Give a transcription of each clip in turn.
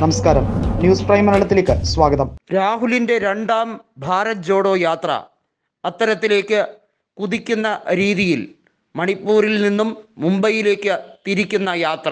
നമസ്കാരം, news prime മലയാളത്തിലേക്ക് സ്വാഗതം. രാഹുലിൻ്റെ രണ്ടാം ഭാരത് ജോഡോ യാത്ര അത്തരത്തിലേക്ക് കുതിക്കുന്ന രീതിയിൽ മണിപ്പൂരിൽ നിന്നും മുംബൈയിലേക്ക് തിരിക്കുന്ന യാത്ര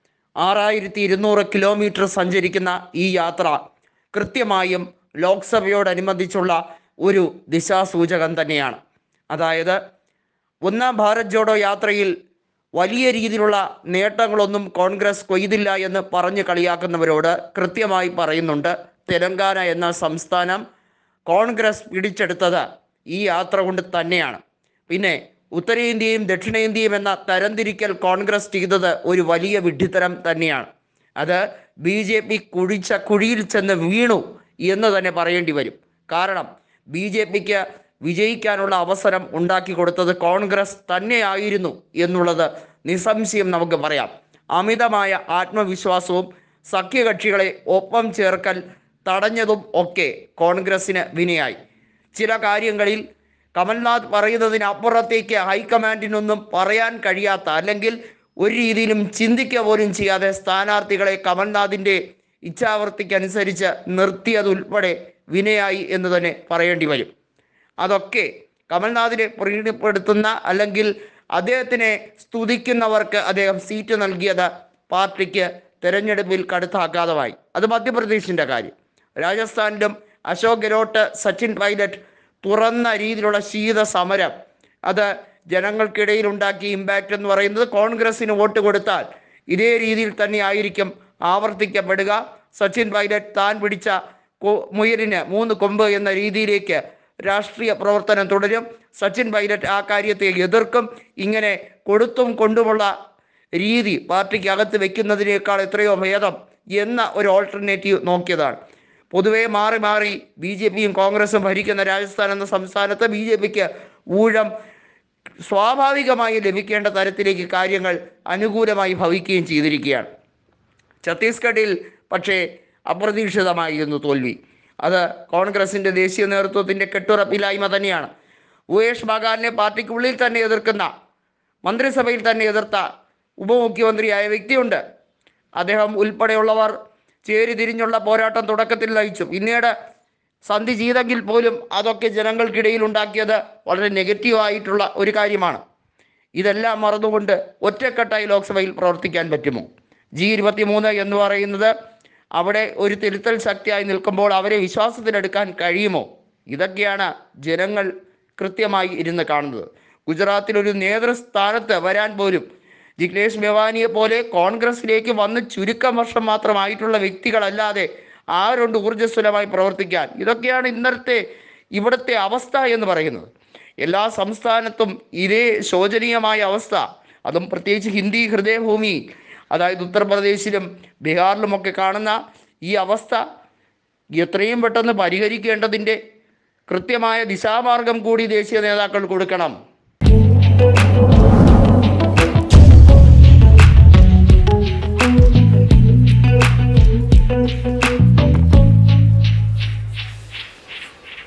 6200 കിലോമീറ്റർ സഞ്ചരിക്കുന്ന ഈ യാത്ര കൃത്യമായും ലോക്സഭയോടനുബന്ധിച്ചുള്ള ഒരു ദിശാസൂചകം തന്നെയാണ്. അതായത് ഒന്നാം ഭാരത് ജോഡോ യാത്രയിൽ വലിയ രീതിയിലുള്ള നേട്ടങ്ങളൊന്നും കോൺഗ്രസ് കൊയ്തില്ല എന്ന് പറഞ്ഞ് കളിയാക്കുന്നവരോട് കൃത്യമായി പറയുന്നുണ്ട്, തെലങ്കാന എന്ന സംസ്ഥാനം കോൺഗ്രസ് പിടിച്ചെടുത്തത് ഈ യാത്ര കൊണ്ട് തന്നെയാണ്. പിന്നെ ഉത്തരേന്ത്യയും ദക്ഷിണേന്ത്യയും എന്ന തരംതിരിക്കൽ കോൺഗ്രസ് ചെയ്തത് ഒരു വലിയ വിഡ്ഢിത്തരം തന്നെയാണ്. അത് BJP കുഴിച്ച കുഴിയിൽ ചെന്ന് വീണു എന്ന് തന്നെ പറയേണ്ടി വരും. കാരണം BJPക്ക് വിജയിക്കാനുള്ള അവസരം ഉണ്ടാക്കി കൊടുത്തത് കോൺഗ്രസ് തന്നെയായിരുന്നു എന്നുള്ളത് നിസ്സംശയം നമുക്ക് പറയാം. അമിതമായ ആത്മവിശ്വാസവും സഖ്യകക്ഷികളെ ഒപ്പം ചേർക്കൽ തടഞ്ഞതും ഒക്കെ കോൺഗ്രസിന് വിനയായി. ചില കാര്യങ്ങളിൽ കമൽനാഥ് പറയുന്നതിനപ്പുറത്തേക്ക് ഹൈക്കമാൻഡിനൊന്നും പറയാൻ കഴിയാത്ത, അല്ലെങ്കിൽ ഒരു രീതിയിലും ചിന്തിക്കുക പോലും ചെയ്യാതെ സ്ഥാനാർത്ഥികളെ കമൽനാഥിൻ്റെ ഇച്ഛാവൃത്തിക്കനുസരിച്ച് നിർത്തിയതുൾപ്പെടെ വിനയായി എന്ന് തന്നെ പറയേണ്ടി വരും. അതൊക്കെ കമൽനാഥിനെ പ്രീതിപ്പെടുത്തുന്ന, അല്ലെങ്കിൽ അദ്ദേഹത്തിനെ സ്തുതിക്കുന്നവർക്ക് അദ്ദേഹം സീറ്റ് നൽകിയത് പാർട്ടിക്ക് തെരഞ്ഞെടുപ്പിൽ കടുത്ത ആഘാതമായി. അത് മധ്യപ്രദേശിൻ്റെ കാര്യം. രാജസ്ഥാനിലും അശോക് ഗെഹ്ലോട്ട്, സച്ചിൻ പൈലറ്റ് തുറന്ന രീതിയിലുള്ള ശീത സമരം അത് ജനങ്ങൾക്കിടയിൽ ഉണ്ടാക്കിയ ഇമ്പാക്റ്റ് എന്ന് പറയുന്നത് കോൺഗ്രസ്സിന് വോട്ട് കൊടുത്താൽ ഇതേ രീതിയിൽ തന്നെ ആയിരിക്കും ആവർത്തിക്കപ്പെടുക. സച്ചിൻ പൈലറ്റ് താൻ പിടിച്ച മുയലിന് 3 കൊമ്പ് എന്ന രീതിയിലേക്ക് രാഷ്ട്രീയ പ്രവർത്തനം തുടരും. സച്ചിൻ പൈലറ്റ് ആ കാര്യത്തെ എതിർക്കും. ഇങ്ങനെ കൊടുത്തും കൊണ്ടുമുള്ള രീതി പാർട്ടിക്ക് അകത്ത് വെക്കുന്നതിനേക്കാൾ എത്രയോ ഭേദം എന്ന ഒരു ഓൾട്ടർനേറ്റീവ് നോക്കിയതാണ്. പൊതുവെ മാറി മാറി BJPയും കോൺഗ്രസും ഭരിക്കുന്ന രാജസ്ഥാൻ എന്ന സംസ്ഥാനത്ത് BJPക്ക് ഊഴം സ്വാഭാവികമായി ലഭിക്കേണ്ട തരത്തിലേക്ക് കാര്യങ്ങൾ അനുകൂലമായി ഭവിക്കുകയും ചെയ്തിരിക്കുകയാണ്. ഛത്തീസ്ഗഡിൽ പക്ഷേ അപ്രതീക്ഷിതമായിരുന്നു തോൽവി. അത് കോൺഗ്രസിൻ്റെ ദേശീയ നേതൃത്വത്തിൻ്റെ കെട്ടുറപ്പില്ലായ്മ തന്നെയാണ്. ഭൂപേഷ് ബഗാലിനെ പാർട്ടിക്കുള്ളിൽ തന്നെ എതിർക്കുന്ന, മന്ത്രിസഭയിൽ തന്നെ എതിർത്ത ഉപമുഖ്യമന്ത്രിയായ വ്യക്തിയുണ്ട്. അദ്ദേഹം ഉൾപ്പെടെയുള്ളവർ ചേരിതിരിഞ്ഞുള്ള പോരാട്ടം തുടക്കത്തിൽ നയിച്ചു. പിന്നീട് സന്ധി ചെയ്തെങ്കിൽ പോലും അതൊക്കെ ജനങ്ങൾക്കിടയിൽ ഉണ്ടാക്കിയത് വളരെ നെഗറ്റീവായിട്ടുള്ള ഒരു കാര്യമാണ്. ഇതെല്ലാം മറന്നുകൊണ്ട് ഒറ്റക്കെട്ടായി ലോക്സഭയിൽ പ്രവർത്തിക്കാൻ പറ്റുമോ? G23 എന്ന് പറയുന്നത് അവിടെ ഒരു തിരുത്തൽ ശക്തിയായി നിൽക്കുമ്പോൾ അവരെ വിശ്വാസത്തിലെടുക്കാൻ കഴിയുമോ? ഇതൊക്കെയാണ് ജനങ്ങൾ കൃത്യമായി ഇരുന്ന് കാണുന്നത്. ഗുജറാത്തിലൊരു നേതൃസ്ഥാനത്ത് വരാൻ പോലും ജിഗ്നേഷ് മെവാനിയെ പോലെ കോൺഗ്രസിലേക്ക് വന്ന് ചുരുക്കം വർഷം മാത്രമായിട്ടുള്ള വ്യക്തികളല്ലാതെ ആരുണ്ട് ഊർജ്ജസ്വലമായി പ്രവർത്തിക്കാൻ? ഇതൊക്കെയാണ് ഇവിടുത്തെ അവസ്ഥ എന്ന് പറയുന്നത്. എല്ലാ സംസ്ഥാനത്തും ഇതേ ശോചനീയമായ അവസ്ഥ, അതും പ്രത്യേകിച്ച് ഹിന്ദി ഹൃദയഭൂമി, അതായത് ഉത്തർപ്രദേശിലും ബീഹാറിലുമൊക്കെ കാണുന്ന ഈ അവസ്ഥ എത്രയും പെട്ടെന്ന് പരിഹരിക്കേണ്ടതിൻ്റെ കൃത്യമായ ദിശാമാർഗം കൂടി ദേശീയ നേതാക്കൾ കൊടുക്കണം.